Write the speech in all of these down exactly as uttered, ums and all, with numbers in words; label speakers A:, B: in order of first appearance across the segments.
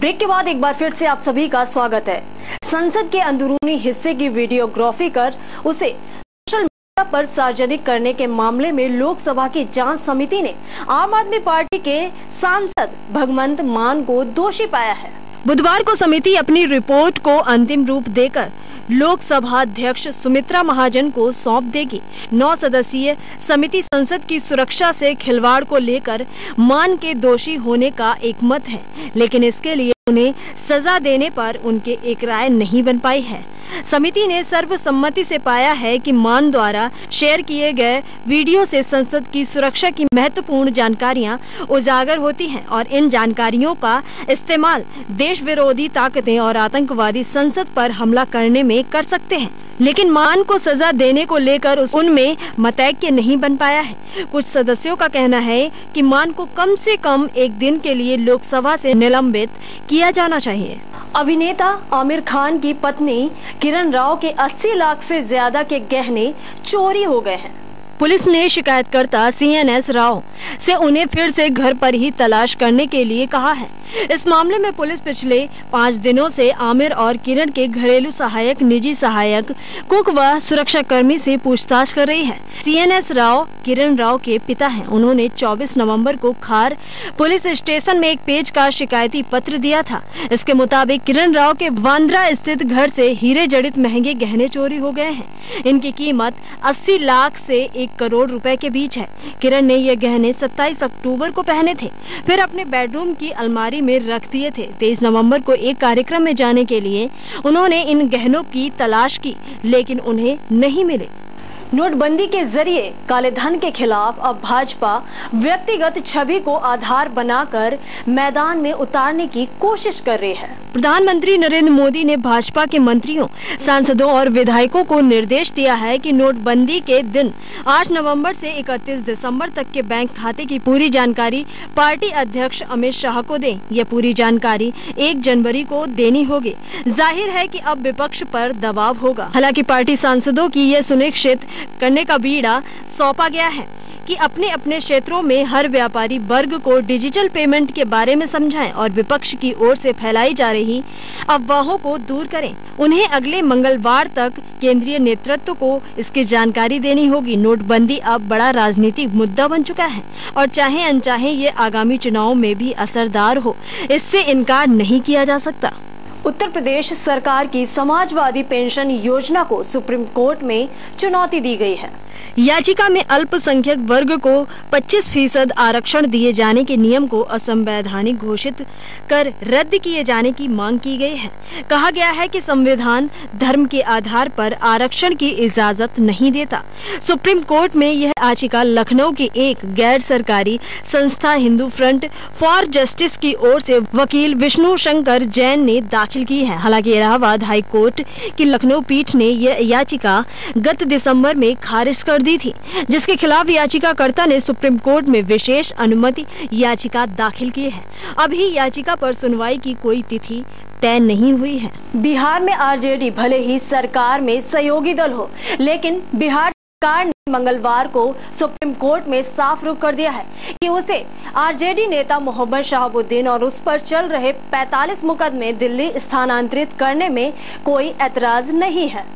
A: Break के बाद एक बार फिर से आप सभी का स्वागत है। संसद के अंदरूनी हिस्से की वीडियोग्राफी कर उसे सोशल मीडिया पर सार्वजनिक करने के मामले में लोकसभा की जांच समिति ने आम आदमी पार्टी के सांसद भगवंत मान को दोषी पाया है। बुधवार को समिति अपनी रिपोर्ट को अंतिम रूप देकर लोकसभा अध्यक्ष सुमित्रा महाजन को सौंप देगी। नौ सदस्यीय समिति संसद की सुरक्षा से खिलवाड़ को लेकर मान के दोषी होने का एक मत है, लेकिन इसके लिए उन्हें सजा देने पर उनके एक राय नहीं बन पाई है। समिति ने सर्वसम्मति से पाया है कि मान द्वारा शेयर किए गए वीडियो से संसद की सुरक्षा की महत्वपूर्ण जानकारियां उजागर होती हैं और इन जानकारियों का इस्तेमाल देश विरोधी ताकतें और आतंकवादी संसद पर हमला करने में कर सकते हैं। लेकिन मान को सजा देने को लेकर उनमें मतैक्य नहीं बन पाया है। कुछ सदस्यों का कहना है कि मान को कम से कम एक दिन के लिए लोकसभा से निलंबित किया जाना चाहिए। अभिनेता आमिर खान की पत्नी किरण राव के अस्सी लाख से ज्यादा के गहने चोरी हो गए हैं। पुलिस ने शिकायतकर्ता सी एन एस राव से उन्हें फिर से घर पर ही तलाश करने के लिए कहा है। इस मामले में पुलिस पिछले पाँच दिनों से आमिर और किरण के घरेलू सहायक, निजी सहायक, कुक व सुरक्षा कर्मी से पूछताछ कर रही है। C N S Rao Kiran Rao के पिता हैं। उन्होंने चौबीस नवंबर को खार पुलिस स्टेशन में एक पेज का शिकायती पत्र दिया था। इसके मुताबिक किरण राव के बांद्रा स्थित घर से हीरे जड़ित महंगे गहने चोरी हो गए हैं। इनकी कीमत अस्सी लाख से एक करोड़ रुपए के बीच है। किरण ने ये गहने सत्ताईस अक्टूबर को पहने थे, फिर अपने बेडरूम की अलमारी में रख दिए थे। तेईस नवंबर को एक कार्यक्रम में जाने के लिए उन्होंने इन गहनों की तलाश की, लेकिन उन्हें नहीं मिले। नोटबंदी के जरिए काले धन के खिलाफ अब भाजपा व्यक्तिगत छवि को आधार बनाकर मैदान में उतारने की कोशिश कर रही है। प्रधानमंत्री नरेंद्र मोदी ने भाजपा के मंत्रियों, सांसदों और विधायकों को निर्देश दिया है कि नोटबंदी के दिन आठ नवंबर से इकतीस दिसंबर तक के बैंक खाते की पूरी जानकारी पार्टी अध्यक्ष अमित शाह को दें। यह पूरी जानकारी एक जनवरी को देनी होगी। जाहिर है कि अब विपक्ष पर दबाव होगा। हालांकि पार्टी सांसदों की यह सुनिश्चित करने का बीड़ा सौंपा गया है कि अपने अपने क्षेत्रों में हर व्यापारी वर्ग को डिजिटल पेमेंट के बारे में समझाएं और विपक्ष की ओर से फैलाई जा रही अफवाहों को दूर करें। उन्हें अगले मंगलवार तक केंद्रीय नेतृत्व को इसकी जानकारी देनी होगी। नोटबंदी अब बड़ा राजनीतिक मुद्दा बन चुका है और चाहे अनचाहे ये आगामी चुनाव में भी असरदार हो, इससे इनकार नहीं किया जा सकता। उत्तर प्रदेश सरकार की समाजवादी पेंशन योजना को सुप्रीम कोर्ट में चुनौती दी गई है। याचिका में अल्पसंख्यक वर्ग को पच्चीस फीसद आरक्षण दिए जाने के नियम को असंवैधानिक घोषित कर रद्द किए जाने की मांग की गई है। कहा गया है कि संविधान धर्म के आधार पर आरक्षण की इजाजत नहीं देता। सुप्रीम कोर्ट में यह याचिका लखनऊ की एक गैर सरकारी संस्था हिंदू फ्रंट फॉर जस्टिस की ओर से वकील विष्णु शंकर जैन ने दाखिल की है। हालांकि इलाहाबाद हाई कोर्ट की लखनऊ पीठ ने यह याचिका गत दिसंबर में खारिज कर दी थी, जिसके खिलाफ याचिकाकर्ता ने सुप्रीम कोर्ट में विशेष अनुमति याचिका दाखिल की है। अभी याचिका पर सुनवाई की कोई तिथि तय नहीं हुई है। बिहार में आर जे डी भले ही सरकार में सहयोगी दल हो, लेकिन बिहार सरकार ने मंगलवार को सुप्रीम कोर्ट में साफ रुख कर दिया है कि उसे आर जे डी नेता मोहम्मद शहाबुद्दीन और उस पर चल रहे पैंतालीस मुकदमे दिल्ली स्थानांतरित करने में कोई एतराज नहीं है।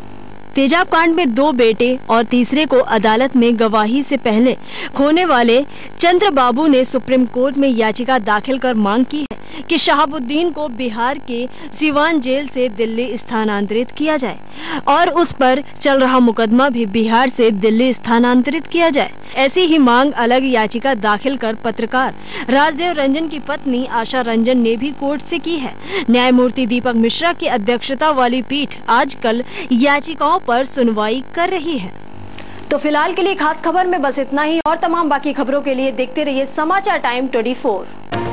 A: तेजाब कांड में दो बेटे और तीसरे को अदालत में गवाही से पहले खोने वाले चंद्रबाबू ने सुप्रीम कोर्ट में याचिका दाखिल कर मांग की है कि शहाबुद्दीन को बिहार के सीवान जेल से दिल्ली स्थानांतरित किया जाए और उस पर चल रहा मुकदमा भी बिहार से दिल्ली स्थानांतरित किया जाए। ऐसी ही मांग अलग याचिका दाखिल कर पत्रकार राजदेव रंजन की पत्नी आशा रंजन ने भी कोर्ट से की है। न्यायमूर्ति दीपक मिश्रा की अध्यक्षता वाली पीठ आजकल याचिकाओं पर सुनवाई कर रही है। तो फिलहाल के लिए खास खबर में बस इतना ही और तमाम बाकी खबरों के लिए देखते रहिए समाचार टाइम चौबीस।